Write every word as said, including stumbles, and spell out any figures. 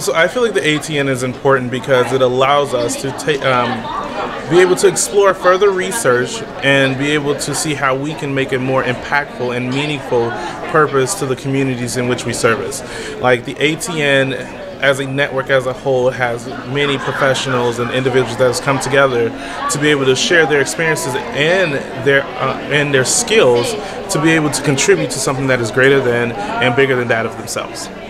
So I feel like the A T N is important because it allows us to take, um, be able to explore further research and be able to see how we can make a more impactful and meaningful purpose to the communities in which we service. Like the A T N as a network as a whole has many professionals and individuals that has come together to be able to share their experiences and their uh, and their skills to be able to contribute to something that is greater than and bigger than that of themselves.